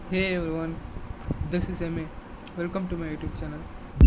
Hey everyone, this is MA. Welcome to my YouTube channel.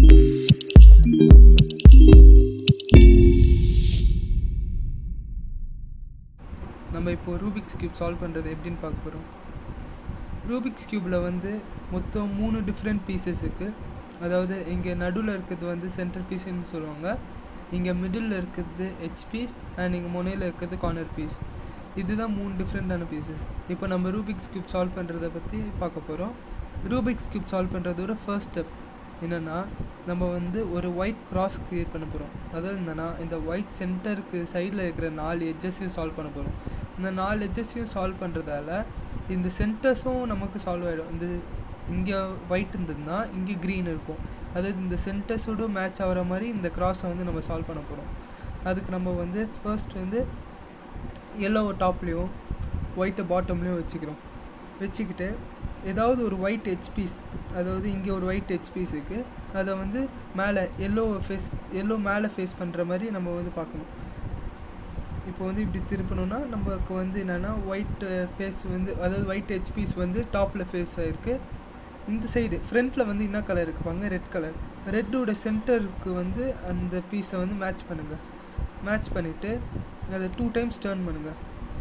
நம்ம இப்போ Rubik's cube solve பண்ணுறது எப்படின்னு பார்க்க போகிறோம். ரூபிக்ஸ் கியூப்பில் மொத்தம் 3 டிஃப்ரெண்ட் பீசஸ் இருக்குது. அதாவது இங்கே நடுவில் இருக்கிறது சென்டர் பீஸ்ன்னு சொல்லுவாங்க, இங்கே மிடில் இருக்கிறது எட்ஜ் பீஸ் அண்ட் இங்கே முனையில் இருக்கிறது கார்னர் பீஸ். இதுதான் 3 டிஃப்ரெண்ட்டான பீசஸ். இப்போ நம்ம ரூபிக்ஸ் கியூப் சால்வ் பண்ணுறதை பற்றி பார்க்க போகிறோம். ரூபிக்ஸ் கியூப் சால்வ் பண்ணுறதோட ஃபர்ஸ்ட் ஸ்டெப் என்னென்னா, நம்ம ஒரு ஒயிட் கிராஸ் க்ரியேட் பண்ண போகிறோம். அதாவது என்னென்னா, இந்த ஒயிட் சென்டருக்கு சைடில் இருக்கிற 4 எட்ஜஸையும் சால்வ் பண்ண போகிறோம். இந்த 4 எட்ஜஸையும் சால்வ் பண்ணுறதால இந்த சென்டர்ஸும் நமக்கு சால்வ் ஆகிடும். இந்த இங்கே ஒயிட் இருந்ததுன்னா இங்கே க்ரீன் இருக்கும். அதாவது இந்த சென்டர்ஸோடு மேட்ச் ஆகிற மாதிரி இந்த கிராஸை நம்ம சால்வ் பண்ண போகிறோம். அதுக்கு நம்ம ஃபர்ஸ்ட் எல்லோவை டாப்லேயும் ஒயிட்டை பாட்டம்லேயும் வச்சுக்கிட்டு ஏதாவது ஒரு ஒயிட் எட்ஜ் பீஸ், அதாவது இங்கே ஒரு ஒயிட் எட்ஜ் பீஸ் இருக்குது, அதை மேலே எல்லோ மேலே ஃபேஸ் பண்ணுற மாதிரி நம்ம பார்க்கணும். இப்போ இப்படி திருப்பணும்னா நமக்கு என்னென்னா ஒயிட் ஃபேஸ் அதாவது ஒயிட் எட்ஜ் பீஸ் டாப்பில் ஃபேஸ் ஆகிருக்கு. இந்த சைடு ஃப்ரண்ட்டில் என்ன கலர் இருக்குப்பாங்க, ரெட் கலர். ரெட்டோட சென்டருக்கு அந்த பீஸை மேட்ச் பண்ணுங்கள். மேட்ச் பண்ணிவிட்டு அதை 2 டைம்ஸ் டர்ன் பண்ணுங்கள்.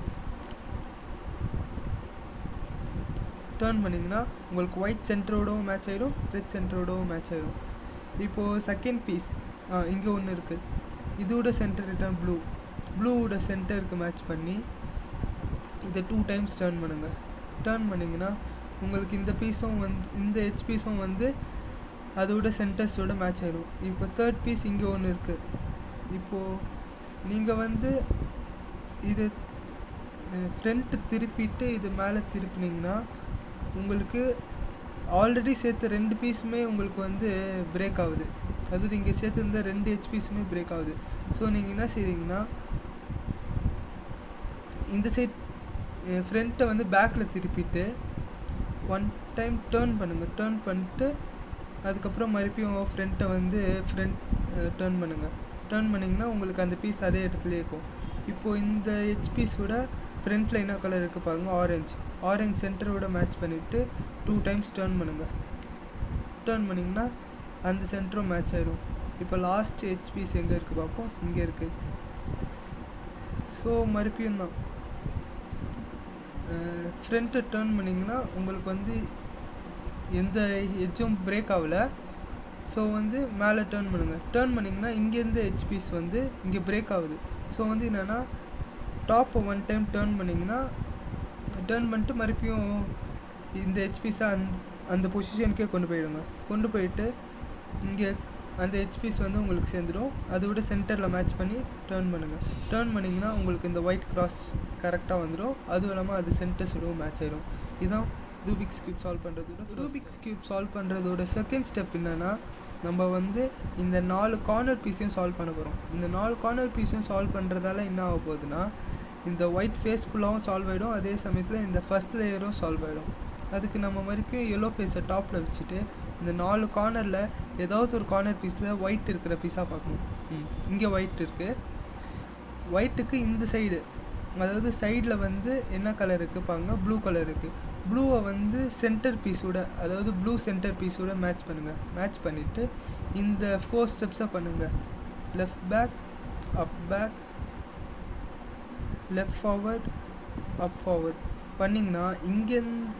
டர்ன் பண்ணிங்கன்னா உங்களுக்கு ஒயிட் சென்டரோடவும் மேட்ச் ஆகிடும், ரெட் சென்டரோடவும் மேட்ச் ஆகிடும். இப்போது செகண்ட் பீஸ் இங்கே ஒன்று இருக்குது. இதோட சென்டர் ரிட்டர்ன் ப்ளூவோட சென்டருக்கு மேட்ச் பண்ணி இதை 2 டைம்ஸ் டர்ன் பண்ணுங்கள். டர்ன் பண்ணிங்கன்னா உங்களுக்கு இந்த பீஸும் இந்த எட்ஜ் பீஸும் அதோட சென்டர்ஸோட மேட்ச் ஆகிடும். இப்போ தேர்ட் பீஸ் இங்கே ஒன்று இருக்குது. இப்போது நீங்கள் இது ஃப்ரண்ட்டு திருப்பிட்டு இது மேலே திருப்பினீங்கன்னா உங்களுக்கு ஆல்ரெடி சேர்த்த 2 பீஸுமே உங்களுக்கு பிரேக் ஆகுது. அதாவது இங்கே சேர்த்துருந்த 2 எட்ஜ் பீஸுமே பிரேக் ஆகுது. ஸோ நீங்கள் என்ன செய்கிறீங்கன்னா, இந்த சைட் ஃப்ரண்ட்டை பேக்கில் திருப்பிட்டு 1 டைம் டர்ன் பண்ணுங்கள். டர்ன் பண்ணிட்டு அதுக்கப்புறம் மறுபடியும் ஃப்ரண்ட் டர்ன் பண்ணுங்கள். டர்ன் பண்ணிங்கன்னா உங்களுக்கு அந்த பீஸ் அதே இடத்துலையே இருக்கும். இப்போது இந்த எட்ஜ் பீஸோட ஃப்ரண்ட்டில் என்ன கலர் இருக்குது பாருங்கள், ஆரஞ்ச் சென்டரோட மேட்ச் பண்ணிவிட்டு 2 டைம்ஸ் டர்ன் பண்ணுங்கள். டர்ன் பண்ணிங்கன்னா அந்த சென்டரும் மேட்ச் ஆகிடும். இப்போ லாஸ்ட் எட்ஜ் பீஸ் எங்கே இருக்குது பார்ப்போம், இங்கே இருக்குது. ஸோ மறுபடியும் தான் ஃப்ரண்ட்டை டர்ன் பண்ணிங்கன்னா உங்களுக்கு எந்த எட்ஜும் பிரேக் ஆகலை. ஸோ மேலே டர்ன் பண்ணுங்கள். டர்ன் பண்ணிங்கன்னா இங்கேருந்து எட்ஜ் பீஸ் இங்கே பிரேக் ஆகுது. ஸோ என்னென்னா டாப்பை 1 டைம் டர்ன் பண்ணிங்கன்னா, டர்ன் பண்ணிட்டு மறுபடியும் இந்த எட்ஜ் பீஸை அந்த பொசிஷனுக்கே கொண்டு போயிட்டு இங்கே அந்த எட்ஜ் பீஸ் உங்களுக்கு சேர்ந்துடும். அதோட சென்டரில் மேட்ச் பண்ணி டர்ன் பண்ணுங்கள். டர்ன் பண்ணிங்கன்னா உங்களுக்கு இந்த ஒயிட் கிராஸ் கரெக்டாக வந்துடும். அதுவும் இல்லாமல் அது சென்டர்ஸோடவும் மேட்ச் ஆகிடும். இதுதான் ரூபிக்ஸ் கியூப் சால்வ் பண்ணுறதோட ரூபிக்ஸ் கியூப் சால்வ் பண்ணுறதோட செகண்ட் ஸ்டெப் என்னென்னா, நம்ம இந்த 4 கார்னர் பீஸையும் சால்வ் பண்ண போகிறோம். இந்த 4 கார்னர் பீஸையும் சால்வ் பண்ணுறதால என்ன ஆக போகுதுன்னா, இந்த ஒயிட் ஃபேஸ் ஃபுல்லாகவும் சால்வ் ஆகிடும், அதே சமயத்தில் இந்த ஃபஸ்ட் லேயரும் சால்வ் ஆகிடும். அதுக்கு நம்ம மறுபடியும் எல்லோ ஃபேஸை டாப்பில் வச்சுட்டு இந்த 4 கார்னரில் ஏதாவது ஒரு கார்னர் பீஸில் ஒயிட் இருக்கிற பீஸாக பார்க்கணும். இங்கே ஒயிட் இருக்குது. ஒயிட்டுக்கு இந்த சைடு, அதாவது சைடில் என்ன கலர் இருக்குது பாருங்க, ப்ளூ கலர் இருக்குது. ப்ளூவை சென்டர் பீஸோட, அதாவது ப்ளூ சென்டர் பீஸோட மேட்ச் பண்ணுங்கள். மேட்ச் பண்ணிவிட்டு இந்த 4 ஸ்டெப்ஸாக பண்ணுங்கள். Left back, up back, left forward, up forward பண்ணிங்கன்னா இங்கேருந்து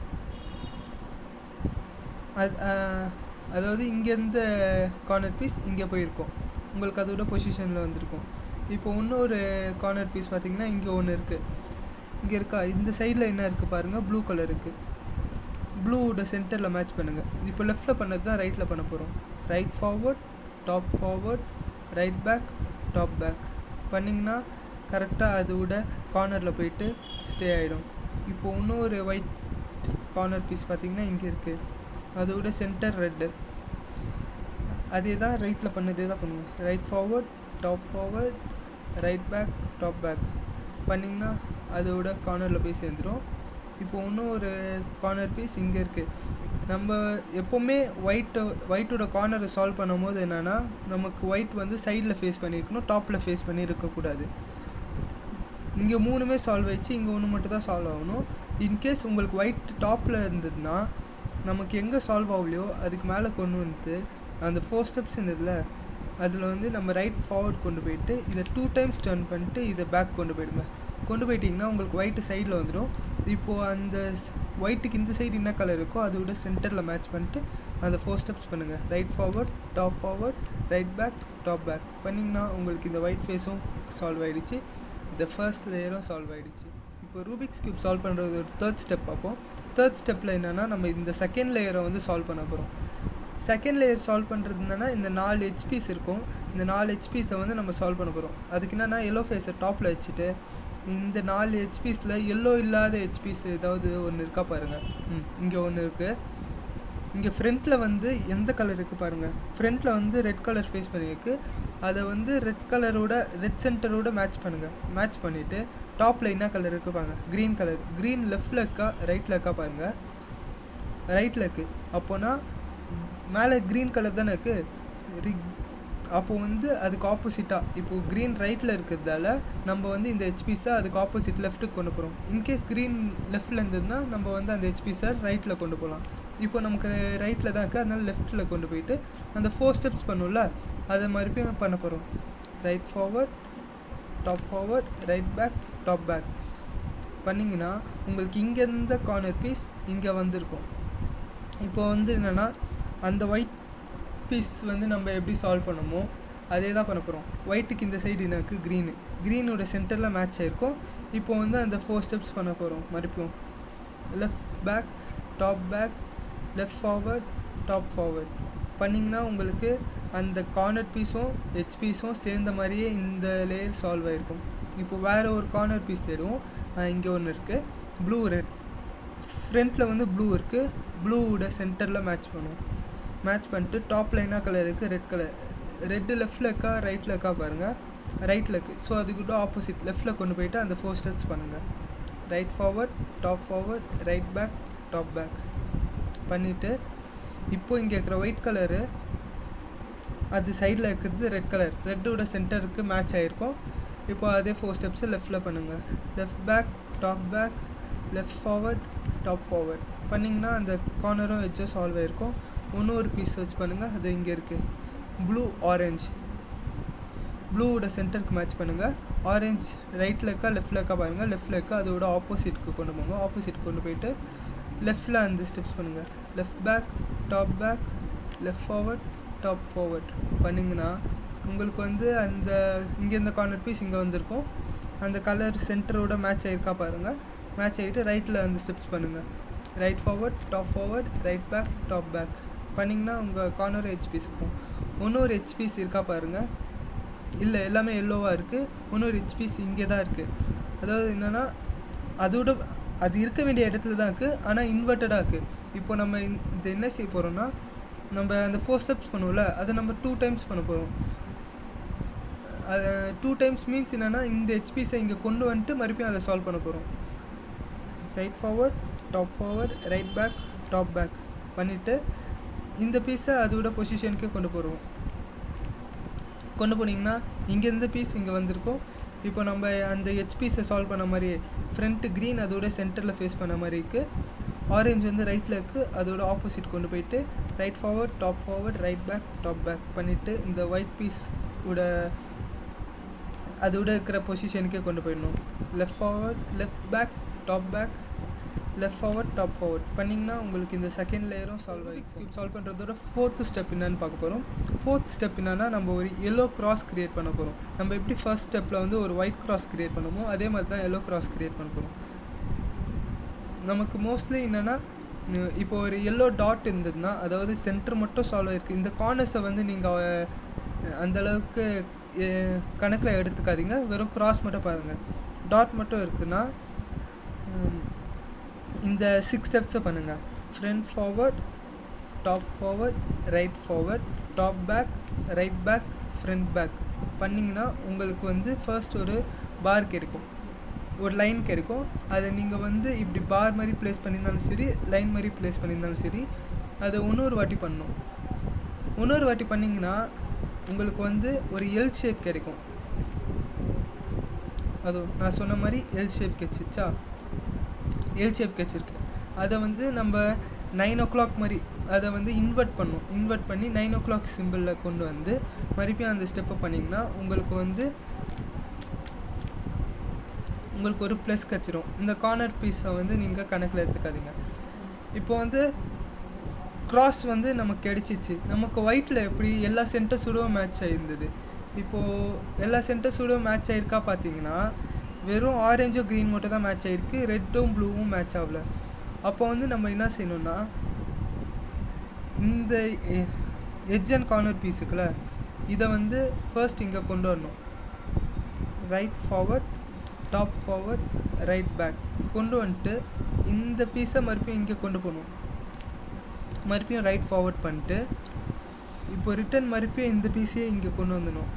அதாவது இங்கேருந்து கார்னர் பீஸ் இங்கே போயிருக்கும், உங்களுக்கு அதோட பொசிஷனில் வந்திருக்கும். இப்போ இன்னொரு கார்னர் பீஸ் பார்த்திங்கன்னா இங்கே ஒன்று இருக்குது. இங்கே இருக்கா, இந்த சைடில் என்ன இருக்குது பாருங்கள், ப்ளூ கலர் இருக்குது. ப்ளூவோட சென்டரில் மேட்ச் பண்ணுங்கள். இப்போ லெஃப்ட்டில் பண்ணது தான் ரைட்டில் பண்ண போகிறோம். Right forward, top forward, right back, top back பண்ணிங்கன்னா கரெக்டாக அதோட கார்னரில் போயிட்டு ஸ்டே ஆகிடும். இப்போ இன்னொரு ஒயிட் கார்னர் பீஸ் பார்த்திங்கன்னா இங்கே இருக்குது, அதோட சென்டர் ரெட்டு. அதே தான் ரைட்டில் பண்ணதே தான் பண்ணுங்கள். Right forward, top forward, right back, top back பண்ணிங்கன்னா அதோட கார்னரில் போய் சேர்ந்துடும். இப்போ இன்னும் ஒரு கார்னர் பீஸ் இங்கே இருக்குது. நம்ம எப்போவுமே ஒயிட்டோட கார்னரை சால்வ் பண்ணும் போது என்னென்னா, நமக்கு ஒயிட் சைடில் ஃபேஸ் பண்ணியிருக்கணும், டாப்பில் ஃபேஸ் பண்ணி இருக்கக்கூடாது. இங்கே 3மே சால்வ் ஆயிடுச்சு, இங்கே ஒன்று மட்டும் தான் சால்வ் ஆகணும். இன்கேஸ் உங்களுக்கு ஒயிட் டாப்பில் இருந்ததுன்னா நமக்கு எங்கே சால்வ் ஆகலையோ அதுக்கு மேலே கொண்டு வந்து அந்த 4 ஸ்டெப்ஸ் இருந்ததில்ல அதில் வந்து நம்ம ரைட் ஃபார்வர்ட் கொண்டு போயிட்டு இதை 2 டைம்ஸ் டர்ன் பண்ணிட்டு இதை பேக் கொண்டு போயிடுங்க. கொண்டு போயிட்டிங்கன்னா உங்களுக்கு ஒயிட்டு சைடில் வந்துடும். இப்போது அந்த ஒயிட்டுக்கு இந்த சைடு என்ன கலர் இருக்கோ அதோட சென்டரில் மேட்ச் பண்ணிட்டு அந்த 4 ஸ்டெப்ஸ் பண்ணுங்கள். Right forward, top forward, right back, top back பண்ணிங்கன்னா உங்களுக்கு இந்த ஒயிட் ஃபேஸும் சால்வ் ஆகிடுச்சு, இந்த ஃபர்ஸ்ட் லேயரும் சால்வ் ஆகிடுச்சு. இப்போ ரூபிக்ஸ் கியூப் சால்வ் பண்ணுறது ஒரு 3rd ஸ்டெப் பார்ப்போம். 3rd ஸ்டெப்பில் என்னென்னா நம்ம இந்த செகண்ட் லேயரை வந்து சால்வ் பண்ண போகிறோம். செகண்ட் லேயர் சால்வ் பண்ணுறது என்னென்னா இந்த 4 ஹெச்பிஸ் இருக்கும். இந்த 4 ஹெச்பிஸை வந்து நம்ம சால்வ் பண்ண போகிறோம். அதுக்கு என்னென்னா எல்லோ ஃபேஸை டாப்பில் வச்சுட்டு இந்த 4 ஹெச்பிஸில் எல்லோ இல்லாத ஹெச்பிஸ் ஏதாவது ஒன்று இருக்கா பாருங்கள். இங்கே ஒன்று இருக்குது. இங்கே ஃப்ரண்ட்டில் வந்து எந்த கலர் இருக்குது பாருங்கள். ஃப்ரண்ட்டில் வந்து ரெட் கலர் ஃபேஸ் பண்ணியிருக்கு. அதை வந்து ரெட் கலரோட ரெட் சென்டரோட மேட்ச் பண்ணுங்கள். மேட்ச் பண்ணிவிட்டு டாப்பில் என்ன கலர் இருக்குது பாருங்கள், க்ரீன் கலர். க்ரீன் லெஃப்டில் இருக்கா ரைட்டில் இருக்கா பாருங்கள், ரைட்டில் இருக்குது. அப்போனா மேலே க்ரீன் கலர் தானே இருக்குது. அப்போது வந்து அதுக்கு ஆப்போசிட்டாக இப்போது க்ரீன் ரைட்டில் இருக்கிறதால நம்ம வந்து இந்த ஹெச்பிஸை அதுக்கு ஆப்போசிட் லெஃப்ட்டுக்கு கொண்டு போகிறோம். இன்கேஸ் க்ரீன் லெஃப்ட்டில் இருந்ததுன்னா நம்ம வந்து அந்த ஹெச்பிஸை ரைட்டில் கொண்டு போகலாம். இப்போ நமக்கு ரைட்டில் தான் இருக்குது, அதனால லெஃப்ட்டில் கொண்டு போயிட்டு அந்த 4 ஸ்டெப்ஸ் பண்ணுவோம்ல அதை மறுபடியும் பண்ண போகிறோம். Right forward, top forward, right back, top back பண்ணிங்கன்னா உங்களுக்கு இங்கே இருந்த கார்னர் பீஸ் இங்கே வந்திருக்கும். இப்போ வந்து என்னென்னா அந்த ஒயிட் பீஸ் வந்து நம்ம எப்படி சால்வ் பண்ணமோ அதே தான் பண்ண போகிறோம். ஒயிட்டுக்கு இந்த சைடு எனக்கு க்ரீனோட சென்டரில் மேட்ச் ஆகிருக்கும். இப்போ வந்து அந்த 4 ஸ்டெப்ஸ் பண்ண போகிறோம். மறுபடியும் left back, top back, left forward, top forward பண்ணிங்கன்னா உங்களுக்கு அந்த கார்னர் பீஸும் ஹெச்பீஸும் சேர்ந்த மாதிரியே இந்த லேயர் சால்வ் ஆகிருக்கும். இப்போ வேறு ஒரு கார்னர் பீஸ் தேடுவோம். இங்கே ஒன்று இருக்குது, ப்ளூ ரெட். ஃப்ரண்ட்டில் வந்து ப்ளூ இருக்குது, ப்ளூவோட சென்டரில் மேட்ச் பண்ணுவோம். மேட்ச் பண்ணிட்டு டாப்பில் என்ன கலர் இருக்குது, ரெட் கலர். ரெட்டு லெஃப்ட்டில் இருக்கா ரைட்டில் இருக்கா பாருங்கள், ரைட்டில் இருக்குது. ஸோ அதுக்கிட்ட ஆப்போசிட் லெஃப்ட்டில் கொண்டு போயிட்டு அந்த 4 ஸ்டெப்ஸ் பண்ணுங்கள். Right forward, top forward, right back, top back பண்ணிவிட்டு இப்போது இங்கே இருக்கிற ஒயிட் கலரு அது சைடில் இருக்கிறது ரெட் கலர், ரெட்டோட சென்டருக்கு மேட்ச் ஆகிருக்கும். இப்போ அதே 4 ஸ்டெப்ஸு லெஃப்ட்டில் பண்ணுங்கள். Left back, top back, left forward, top forward பண்ணிங்கன்னா அந்த கார்னரும் வச்சு சால்வ் ஆகிருக்கும். இன்னொரு பீஸ் வச்சு பண்ணுங்கள். அது இங்கே இருக்குது, ப்ளூ ஆரஞ்சு. ப்ளூவோட சென்டருக்கு மேட்ச் பண்ணுங்கள். ஆரஞ்சு ரைட்டில் இருக்கா லெஃப்ட்டில் இருக்கா பாருங்கள், லெஃப்ட்டில் இருக்கா அதோட ஆப்போசிட்க்கு கொண்டு போங்க. ஆப்போசிட் கொண்டு போயிட்டு லெஃப்ட்டில் அந்த ஸ்டெப்ஸ் பண்ணுங்கள். Left back, top back, left forward, top forward பண்ணிங்கன்னா உங்களுக்கு வந்து அந்த இங்கே இந்த கார்னர் பீஸ் இங்கே வந்திருக்கும். அந்த கலர் சென்டரோட மேட்ச் ஆகிருக்கா பாருங்கள். மேட்ச் ஆகிட்டு ரைட்டில் அந்த ஸ்டெப்ஸ் பண்ணுங்கள். Right forward, top forward, right back, top back பண்ணிங்கன்னா உங்கள் கார்னர் ஹெச்பிஸ் இருக்கும். இன்னொரு ஹெச்பிஸ் இருக்கா பாருங்கள். இல்லை, எல்லாமே எல்லோவாக இருக்குது. இன்னொரு ஹெச்பிஸ் இங்கே தான் இருக்குது. அதாவது என்னென்னா அதோட அது இருக்க வேண்டிய இடத்துல தான் இருக்குது, ஆனால் இன்வெர்ட்டடாக இருக்குது. இப்போ நம்ம இதை என்ன செய்ய போகிறோம்னா நம்ம அந்த 4 ஸ்டெப்ஸ் பண்ணுவோம்ல அதை நம்ம 2 டைம்ஸ் பண்ண போகிறோம். 2 டைம்ஸ் மீன்ஸ் என்னென்னா இந்த ஹெச்பிஸை இங்கே கொண்டு வந்துட்டு மறுபடியும் அதை சால்வ் பண்ண போகிறோம். Right forward, top forward, right back, top back பண்ணிவிட்டு இந்த பீஸை அதோட பொசிஷனுக்கே கொண்டு போகிறோம். கொண்டு போனீங்கன்னா இங்கே இந்த பீஸ் இங்கே வந்திருக்கும். இப்போ நம்ம அந்த ஹெச்பிஸை சால்வ் பண்ண மாதிரி ஃப்ரண்ட்டு க்ரீன் அதோட சென்டரில் ஃபேஸ் பண்ண மாதிரி இருக்குது. ஆரஞ்சு வந்து ரைட்டில் இருக்குது, அதோட ஆப்போசிட் கொண்டு போயிட்டு right forward, top forward, right back, top back பண்ணிவிட்டு இந்த ஒயிட் பீஸ் அதோட இருக்கிற பொசிஷனுக்கே கொண்டு போயிடணும். Left forward, left back, top back, left forward, top forward பண்ணிங்கன்னா உங்களுக்கு இந்த செகண்ட் லேயரும் சால்வ் ஆகிடும். சால்வ் பண்ணுறதோட 4th ஸ்டெப் என்னன்னு பார்க்க போகிறோம். 4th ஸ்டெப் என்னென்னா நம்ம ஒரு எல்லோ கிராஸ் க்ரியேட் பண்ண போகிறோம். நம்ம எப்படி ஃபர்ஸ்ட் ஸ்டெப்பில் வந்து ஒரு ஒயிட் கிராஸ் க்ரியேட் பண்ணுமோ அதே மாதிரி தான் எல்லோ கிராஸ் க்ரியேட் பண்ண போகிறோம். நமக்கு மோஸ்ட்லி என்னென்னா இப்போ ஒரு எல்லோ டாட் இருந்ததுன்னா அதாவது சென்டர் மட்டும் சால்வ் ஆகிருக்கு. இந்த கார்னர்ஸை வந்து நீங்கள் அந்தளவுக்கு கணக்கில் எடுத்துக்காதீங்க, வெறும் கிராஸ் மட்டும் பாருங்கள். டாட் மட்டும் இருக்குன்னா இந்த 6 ஸ்டெப்ஸை பண்ணுங்கள். Front forward, top forward, right forward, top back, right back, front back பண்ணிங்கன்னா உங்களுக்கு வந்து ஃபர்ஸ்ட் ஒரு பார் கிடைக்கும், ஒரு லைன் கிடைக்கும். அதை நீங்கள் வந்து இப்படி பார் மாதிரி ப்ளேஸ் பண்ணியிருந்தாலும் சரி, லைன் மாதிரி ப்ளேஸ் பண்ணியிருந்தாலும் சரி, அதை இன்னொரு வாட்டி பண்ணணும். இன்னொரு வாட்டி பண்ணிங்கன்னா உங்களுக்கு வந்து ஒரு எல் ஷேப் கிடைக்கும். அதுவும் நான் சொன்ன மாதிரி எல் ஷேப் கிடச்சிச்சா, எல் ஷேப் கிடச்சிருக்கு. அதை வந்து நம்ம 9 o'clock மாதிரி அதை வந்து இன்வெர்ட் பண்ணி 9 o'clock சிம்பிளில் கொண்டு வந்து மறுபடியும் அந்த ஸ்டெப்பை பண்ணிங்கன்னா உங்களுக்கு ஒரு ப்ளஸ் கிடச்சிரும். இந்த கார்னர் பீஸை வந்து நீங்கள் கணக்கில் எடுத்துக்காதீங்க. இப்போ வந்து க்ராஸ் வந்து நமக்கு கிடைச்சிச்சு. நமக்கு ஒயிட்டில் எப்படி எல்லா சென்டர்ஸோட மேட்ச் ஆகிருந்தது. இப்போது எல்லா சென்டர்ஸோட மேட்ச் ஆகிருக்கா பார்த்தீங்கன்னா வெறும் ஆரஞ்சும் க்ரீன் மட்டும் தான் மேட்ச் ஆகிருக்கு, ரெட்டும் ப்ளூவும் மேட்ச் ஆகல. அப்போ வந்து நம்ம என்ன செய்யணும்னா இந்த எட்ஜ் அண்ட் கார்னர் பீஸுக்குள்ள இதை வந்து ஃபர்ஸ்ட் இங்கே கொண்டு வரணும். Right forward, top forward, right back கொண்டு வந்துட்டு இந்த பீஸை மறுபடியும் இங்கே கொண்டு போகணும். மறுபடியும் ரைட் ஃபார்வர்ட் பண்ணிட்டு இப்போ ரிட்டன் மறுபடியும் இந்த பீஸையே இங்கே கொண்டு வந்துடணும்.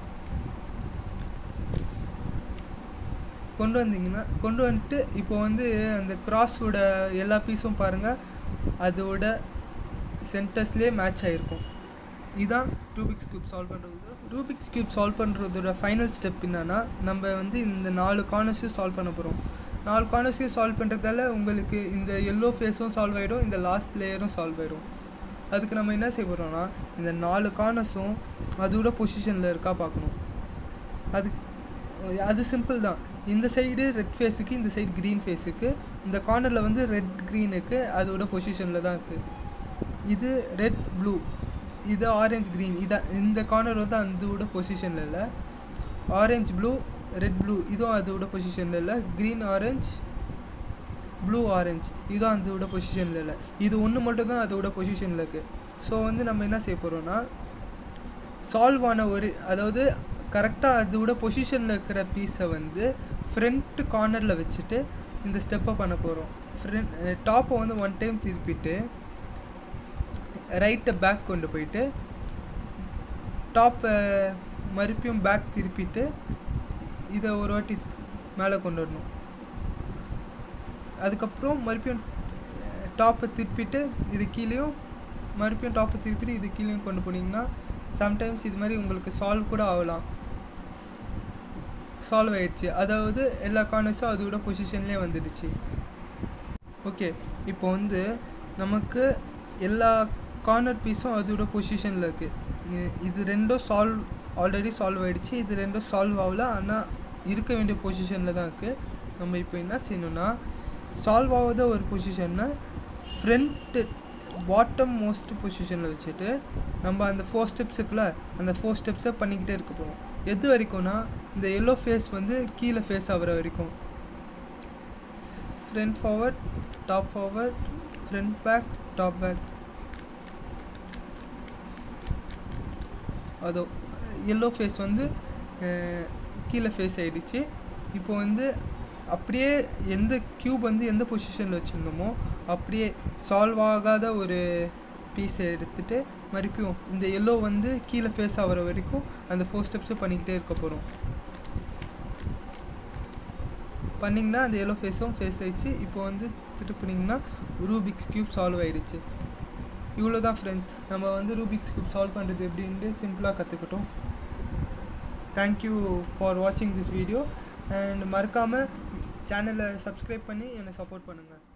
கொண்டு வந்துட்டு இப்போ வந்து அந்த க்ராஸோட எல்லா பீஸும் பாருங்கள் அதோட சென்டர்ஸ்லேயே மேட்ச் ஆகிருக்கும். இதுதான் ரூபிக்ஸ் க்யூப் சால்வ் பண்ணுறது. ரூபிக்ஸ் க்யூப் சால்வ் பண்ணுறதோட ஃபைனல் ஸ்டெப் என்னன்னா நம்ம வந்து இந்த 4 கார்னர்ஸையும் சால்வ் பண்ண போகிறோம். 4 கார்னர்ஸையும் சால்வ் பண்ணுறதால உங்களுக்கு இந்த எல்லோ ஃபேஸும் சால்வ் ஆகிடும், இந்த லாஸ்ட் லேயரும் சால்வ் ஆகிடும். அதுக்கு நம்ம என்ன செய்ய போகிறோம்னா இந்த 4 கார்னர்ஸும் அதோட பொசிஷனில் இருக்கா பார்க்கணும். அது சிம்பிள் தான். இந்த சைடு ரெட் ஃபேஸுக்கு, இந்த சைடு க்ரீன் ஃபேஸுக்கு, இந்த கார்னரில் வந்து ரெட் க்ரீனுக்கு அதோட பொசிஷனில் தான் இருக்குது. இது ரெட் ப்ளூ, இது ஆரஞ்சு க்ரீன், இந்த கார்னர் வந்து அதோட பொசிஷனில் இல்லை. ஆரஞ்சு ப்ளூ, ரெட் ப்ளூ இதுவும் அதோட பொசிஷனில் இல்லை. க்ரீன் ஆரஞ்சு, ப்ளூ ஆரஞ்சு இதுவும் அதோட பொசிஷனில் இல்லை. இது ஒன்று மட்டும் தான் அதோட பொசிஷனில் இருக்குது. ஸோ வந்து நம்ம என்ன செய்ய போகிறோம்னா சால்வ் ஆன அதாவது கரெக்டாக அதோட பொசிஷனில் இருக்கிற பீஸை வந்து ஃப்ரண்ட் கார்னரில் வச்சுட்டு இந்த ஸ்டெப்பை பண்ண போகிறோம். டாப்பை வந்து 1 டைம் திருப்பிட்டு ரைட்டை பேக் கொண்டு போயிட்டு டாப்பை மறுபடியும் பேக் திருப்பிட்டு இதை ஒரு வாட்டி மேலே கொண்டு வரணும். அதுக்கப்புறம் மறுபடியும் டாப்பை திருப்பிட்டு இது கீழேயும், மறுபடியும் டாப்பை திருப்பிட்டு இது கீழேயும் கொண்டு போனீங்கன்னா சம்டைம்ஸ் இது மாதிரி உங்களுக்கு சால்வ் கூட ஆகலாம். சால்வ் ஆகிடுச்சு, அதாவது எல்லா கார்னர்ஸும் அதோட பொசிஷன்லேயே வந்துடுச்சு. ஓகே, இப்போ வந்து நமக்கு எல்லா கார்னர் பீஸும் அதோட பொசிஷனில் இருக்குது. இது ரெண்டும் ஆல்ரெடி சால்வ் ஆகிடுச்சு, இது ரெண்டும் சால்வ் ஆகல, ஆனால் இருக்க வேண்டிய பொசிஷனில் தான் இருக்குது. நம்ம இப்போ என்ன செய்யணும்னா சால்வ் ஆகாத ஒரு பொசிஷனை ஃப்ரண்ட்டு பாட்டம் மோஸ்ட் பொசிஷனில் வச்சுட்டு நம்ம அந்த 4 ஸ்டெப்ஸ் இருக்குல்ல, அந்த 4 ஸ்டெப்ஸை பண்ணிக்கிட்டே இருக்க போகிறோம். எது வரைக்கும்னா இந்த எல்லோ ஃபேஸ் வந்து கீழே ஃபேஸ் ஆகிற வரைக்கும். Front forward, top forward, front back, top back. அதோ எல்லோ ஃபேஸ் வந்து கீழே ஃபேஸ் ஆகிடுச்சு. இப்போ வந்து அப்படியே எந்த க்யூப் வந்து எந்த பொசிஷனில் வச்சுருந்தோமோ அப்படியே சால்வ் ஆகாத ஒரு பீஸை எடுத்துகிட்டு மறுபடியும் இந்த எல்லோ வந்து கீழே ஃபேஸ் ஆகிற வரைக்கும் அந்த 4 ஸ்டெப்ஸும் பண்ணிக்கிட்டே இருக்க போகிறோம். பண்ணிங்கன்னா அந்த எல்லோ ஃபேஸும் ஃபேஸ் ஆகிடுச்சு. இப்போ வந்து திருப்பினீங்கன்னா ரூபிக்ஸ் க்யூப் சால்வ் ஆகிடுச்சு. இவ்வளோ தான் ஃப்ரெண்ட்ஸ், நம்ம வந்து ரூபிக்ஸ் க்யூப் சால்வ் பண்ணுறது எப்படின்ட்டு சிம்பிளாக கற்றுக்கிட்டோம். தேங்க்யூ ஃபார் வாட்சிங் திஸ் வீடியோ அண்ட் மறக்காமல் சேனலை சப்ஸ்கிரைப் பண்ணி என்னை சப்போர்ட் பண்ணுங்கள்.